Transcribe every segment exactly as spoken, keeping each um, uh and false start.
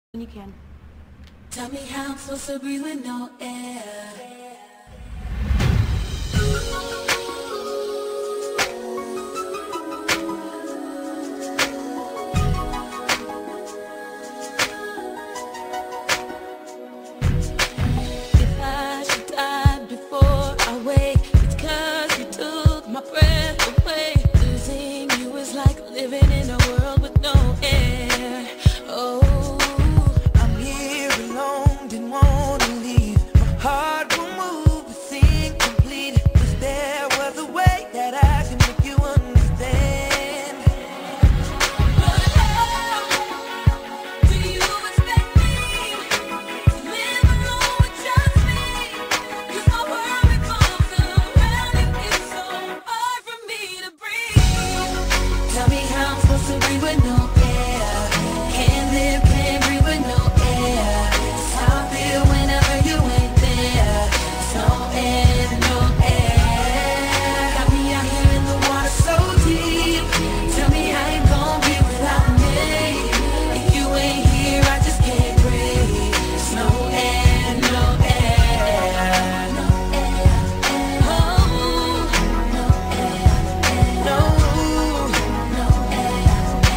When you can. Tell me how I'm supposed to breathe with no air. If I should die before I wake, it's 'cause you took my breath away. Losing you is like living in a world with no air. Oh, I'm here alone, didn't wanna leave. My heart will move, it's incomplete. If there was a way that I could make you understand. But how do you expect me to live alone with just me? 'Cause my world revolves around you. It's so hard for me to breathe. Tell me how I'm supposed to breathe with no air. Can't live, can't breathe with no air. It's how I feel whenever you ain't there. It's no air, no air. Got me out here in the water so deep. Tell me how you gon' be without me. If you ain't here, I just can't breathe. It's no air, no air. No air, oh, no air, No, no air,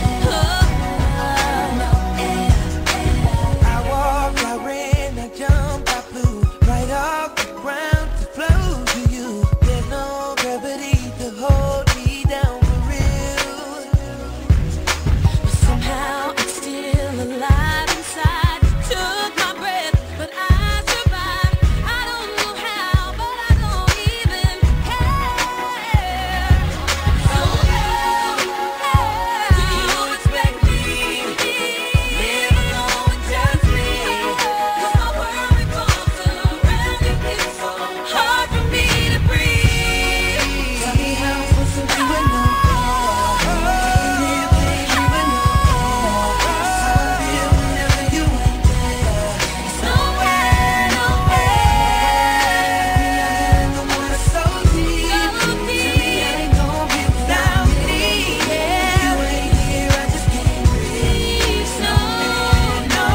oh, no air. I walked, I ran, I jumped, I flew right off the ground to flow to you. There's no gravity to hold me down for real. but somehow I'm still alive inside. You took my breath, but I survived. I don't know how, but I don't even care. So how Do you expect me to live alone with just me? 'Cause my world revolves around you. It's so hard for me to breathe. Tell me how I'm supposed to be with no air. Can't live, can't breathe with no air. It's how I feel whenever you ain't there. It's no air, no air. Me out here in the water so deep. Tell me how you gon' be without me. If you ain't here, I just can't breathe. It's no air, no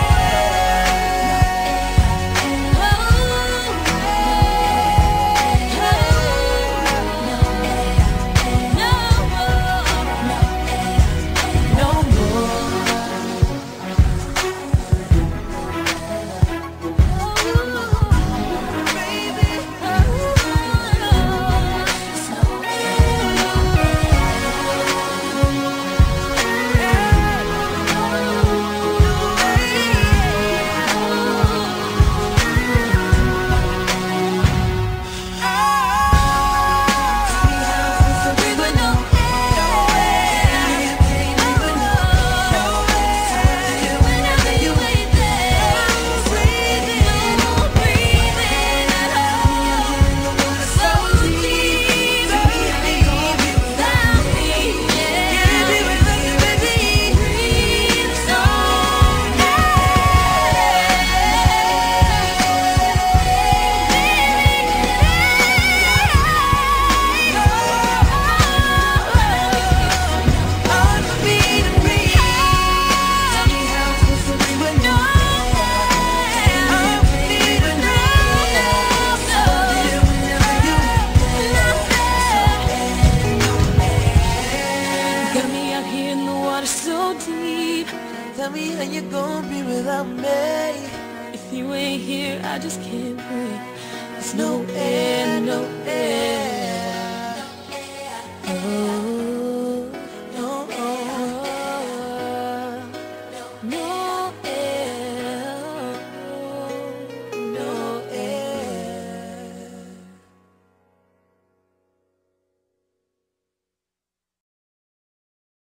no Got me out here in the water so deep. tell me how you gon' be without me. If you ain't here, I just can't breathe. There's no air.